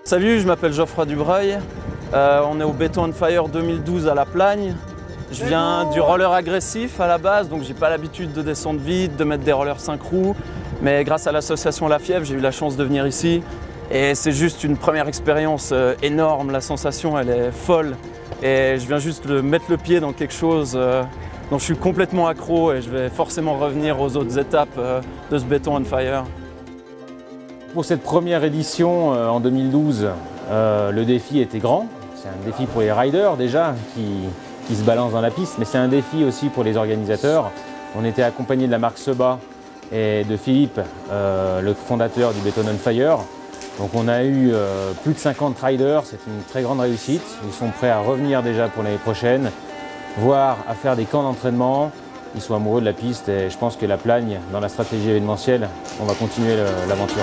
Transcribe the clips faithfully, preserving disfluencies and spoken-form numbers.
Salut, je m'appelle Geoffroy Dubreuil, euh, on est au Beton on Fire deux mille douze à La Plagne. Je viens du roller agressif à la base, donc j'ai pas l'habitude de descendre vite, de mettre des rollers cinq roues. Mais grâce à l'association La Fièvre, j'ai eu la chance de venir ici. Et c'est juste une première expérience euh, énorme, la sensation elle est folle. Et je viens juste de mettre le pied dans quelque chose euh, dont je suis complètement accro et je vais forcément revenir aux autres étapes euh, de ce Beton on Fire. Pour cette première édition euh, en deux mille douze, euh, le défi était grand. C'est un défi pour les riders déjà qui, qui se balancent dans la piste, mais c'est un défi aussi pour les organisateurs. On était accompagné de la marque Seba et de Philippe, euh, le fondateur du Beton on Fire. Donc on a eu euh, plus de cinquante riders, c'est une très grande réussite. Ils sont prêts à revenir déjà pour l'année prochaine, voire à faire des camps d'entraînement. Ils sont amoureux de la piste et je pense que La Plagne, dans la stratégie événementielle, on va continuer l'aventure.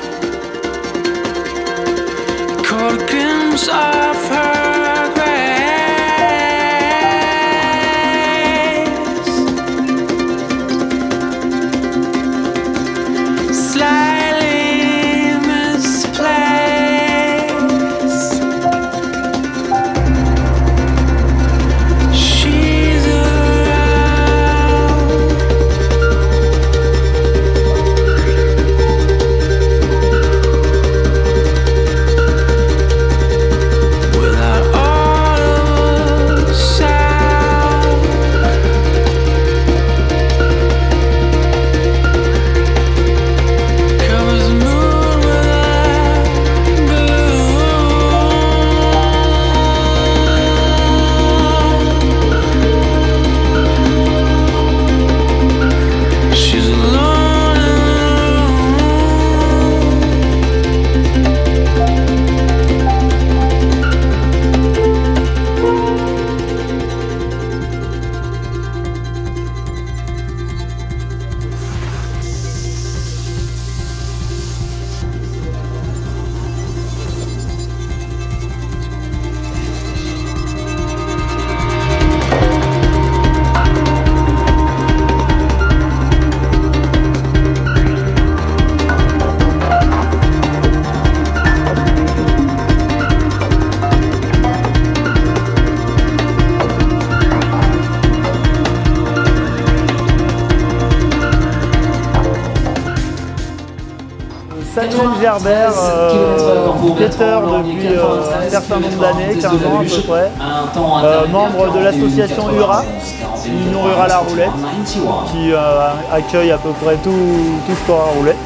Samuel Gerbert, euh, skateur depuis euh, un certain nombre d'années, quinze ans à peu près, euh, membre de l'association U R A, Union Rurale à Roulette, qui euh, accueille à peu près tout, tout sport à roulette.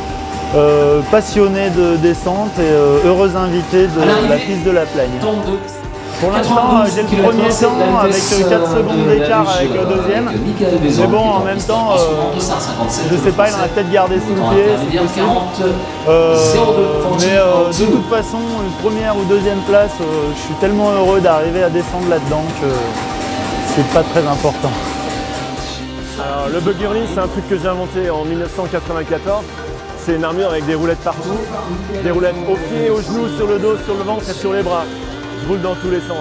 Euh, passionné de descente et euh, heureux invité de la piste de La Plagne. Pour l'instant, j'ai le premier temps avec quatre secondes d'écart avec le deuxième. Mais bon, en même temps, euh, je sais pas, il en a peut-être gardé sous le pied, c'est possible. Euh, mais euh, de toute façon, une première ou deuxième place, euh, je suis tellement heureux d'arriver à descendre là-dedans que c'est pas très important. Alors, le buggy release, c'est un truc que j'ai inventé en mille neuf cent quatre-vingt-quatorze. C'est une armure avec des roulettes partout, des roulettes aux pieds, aux genoux, sur le dos, sur le ventre et sur les bras. Je roule dans tous les sens.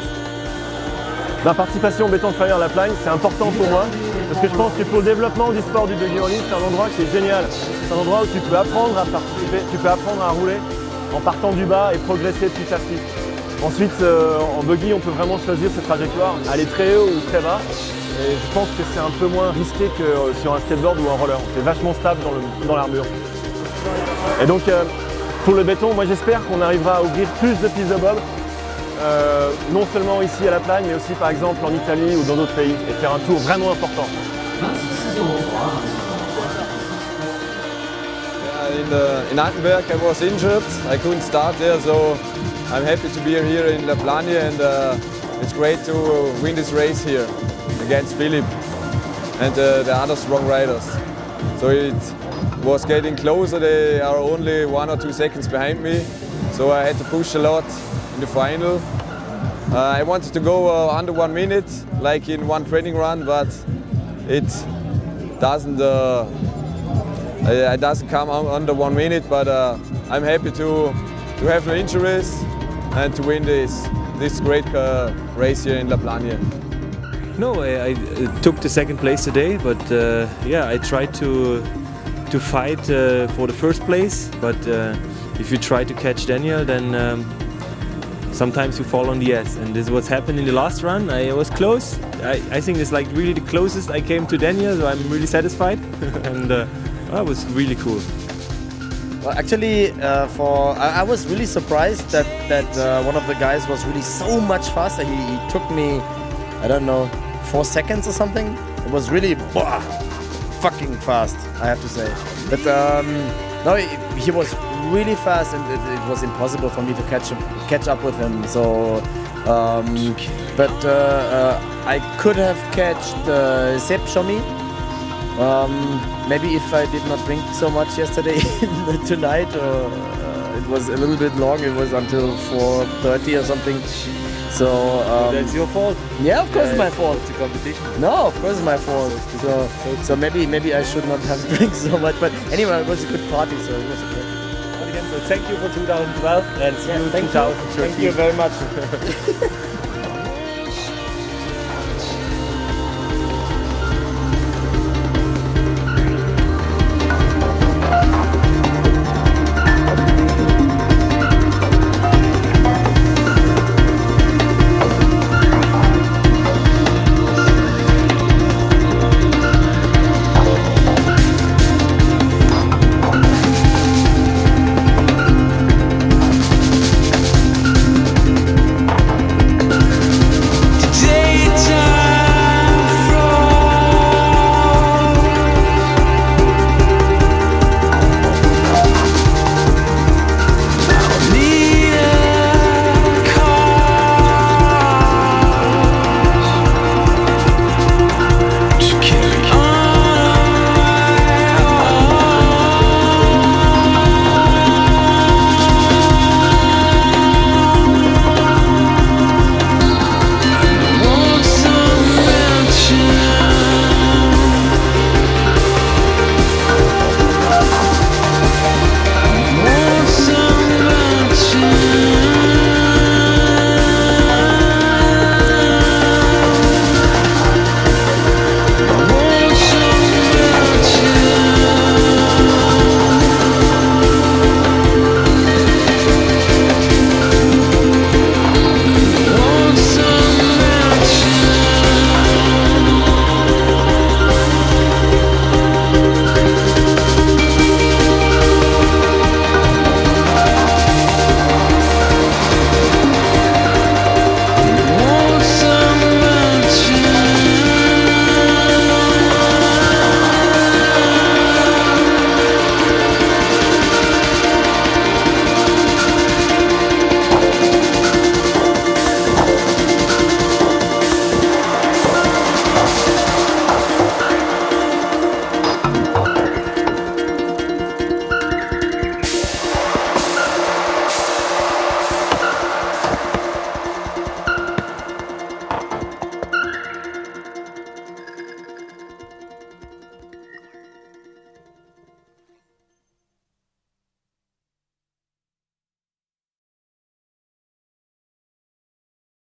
Ma participation au Beton on Fire La Plagne, c'est important pour moi parce que je pense que pour le développement du sport du buggy release, c'est un endroit qui est génial. C'est un endroit où tu peux apprendre à participer, tu peux apprendre à rouler en partant du bas et progresser petit à petit. Ensuite, euh, en buggy, on peut vraiment choisir ses trajectoires, aller très haut ou très bas. Et je pense que c'est un peu moins risqué que euh, sur un skateboard ou un roller. C'est vachement stable dans l'armure. Et donc, euh, pour le béton, moi j'espère qu'on arrivera à ouvrir plus de pistes de bob. Euh, non seulement ici à La Plagne, mais aussi par exemple en Italie ou dans d'autres pays, et faire un tour vraiment important. Yeah, in, the, in Altenberg I was injured, I couldn't start there, so I'm happy to be here in La Plagne, and uh, it's great to win this race here against Philip and uh, the other strong riders. So it was getting closer, they are only one or two seconds behind me, so I had to push a lot in the final. Uh, I wanted to go uh, under one minute, like in one training run, but it doesn't uh, it doesn't come under one minute. But uh, I'm happy to to have no injuries and to win this this great uh, race here in La Plagne. No, I, I took the second place today, but uh, yeah, I tried to to fight uh, for the first place, but. Uh, if you try to catch Daniel, then um, sometimes you fall on the S. And this is what's happened in the last run. I was close. I, I think it's like really the closest I came to Daniel, so I'm really satisfied. And uh, well, it was really cool. Well, actually, uh, for I, I was really surprised that that uh, one of the guys was really so much faster. He, he took me, I don't know, four seconds or something. It was really bah, fucking fast, I have to say. But um, no, he, he was really fast, and it, it was impossible for me to catch him, catch up with him. So, um, but uh, uh, I could have catched uh, Sepp Schommi. Um, maybe if I did not drink so much yesterday tonight, uh, uh, it was a little bit long. It was until four thirty or something. So um, That's your fault. Yeah, of course, Uh, my fault. It's a competition. No, of course, it's my fault. So, so maybe maybe I should not have drank so much. But anyway, it was a good party, so it was okay. Again, so thank you for two thousand twelve and see Yeah, you in thank two thousand you. thirteen. Thank you very much.